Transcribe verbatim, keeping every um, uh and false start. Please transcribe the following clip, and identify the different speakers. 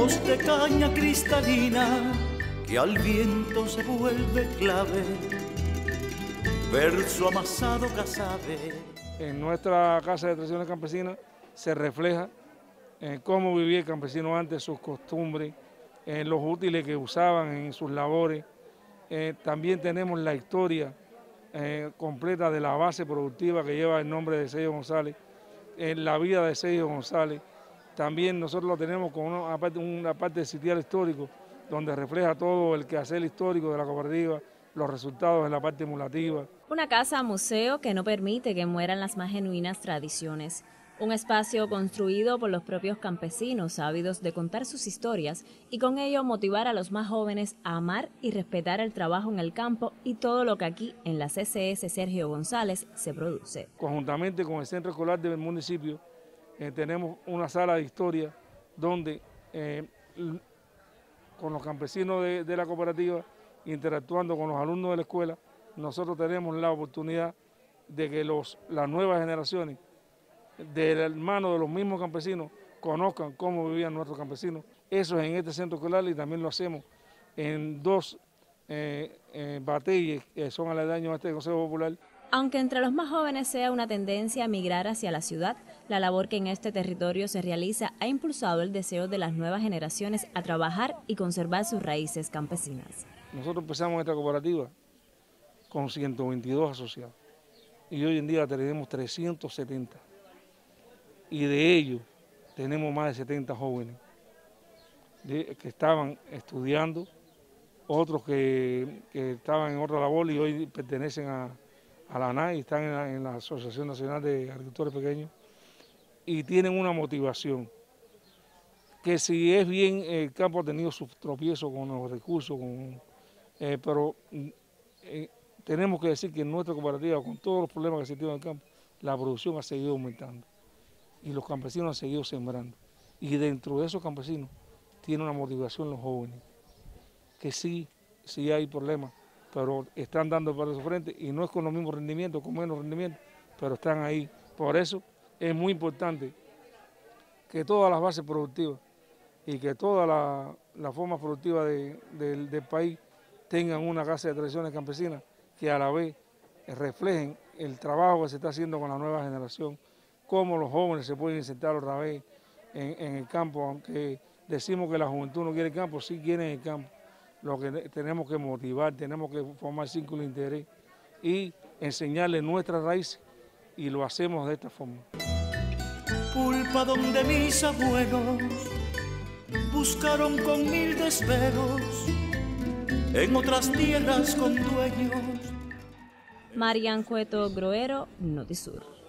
Speaker 1: voz de caña cristalina que al viento se vuelve clave, verso amasado casabe.
Speaker 2: En nuestra Casa de Tradiciones Campesinas se refleja en cómo vivía el campesino antes, sus costumbres, en los útiles que usaban en sus labores. Eh, también tenemos la historia eh, completa de la base productiva que lleva el nombre de Cello González, en la vida de Cello González. También nosotros lo tenemos con una parte, una parte de sitial histórico, donde refleja todo el quehacer histórico de la cooperativa, los resultados en la parte emulativa.
Speaker 3: Una casa museo que no permite que mueran las más genuinas tradiciones. Un espacio construido por los propios campesinos, ávidos de contar sus historias y con ello motivar a los más jóvenes a amar y respetar el trabajo en el campo y todo lo que aquí en la C C S Sergio González se produce.
Speaker 2: Conjuntamente con el Centro Escolar del municipio eh, tenemos una sala de historia donde eh, con los campesinos de, de la cooperativa, interactuando con los alumnos de la escuela, nosotros tenemos la oportunidad de que los, las nuevas generaciones de la mano de los mismos campesinos conozcan cómo vivían nuestros campesinos. Eso es en este centro escolar y también lo hacemos en dos eh, eh, batallas que son aledaños a este Consejo Popular.
Speaker 3: Aunque entre los más jóvenes sea una tendencia a migrar hacia la ciudad, la labor que en este territorio se realiza ha impulsado el deseo de las nuevas generaciones a trabajar y conservar sus raíces campesinas.
Speaker 2: Nosotros empezamos esta cooperativa con ciento veintidós asociados y hoy en día tenemos trescientos setenta. Y de ellos tenemos más de setenta jóvenes de, que estaban estudiando, otros que, que estaban en otra labor y hoy pertenecen a, a la A N A y están en la, en la Asociación Nacional de Agricultores Pequeños y tienen una motivación que si es bien, el campo ha tenido sus tropiezos con los recursos, con, eh, pero eh, tenemos que decir que en nuestra cooperativa, con todos los problemas que se tienen en el campo, la producción ha seguido aumentando. Y los campesinos han seguido sembrando. Y dentro de esos campesinos tiene una motivación los jóvenes, que sí, sí hay problemas, pero están dando para su frente y no es con los mismos rendimientos, con menos rendimientos, pero están ahí. Por eso es muy importante que todas las bases productivas y que toda la, la forma productiva de, de, del país tengan una casa de tradiciones campesinas que a la vez reflejen el trabajo que se está haciendo con la nueva generación, cómo los jóvenes se pueden insertar otra vez en, en el campo, aunque decimos que la juventud no quiere el campo, sí quiere el campo. Lo que tenemos que motivar, tenemos que formar círculos de interés y enseñarles nuestras raíces y lo hacemos de esta forma.
Speaker 1: Pulpa donde mis abuelos buscaron con mil desvelos, en otras tierras con dueños.
Speaker 3: Marian Cueto Groero, Notisur.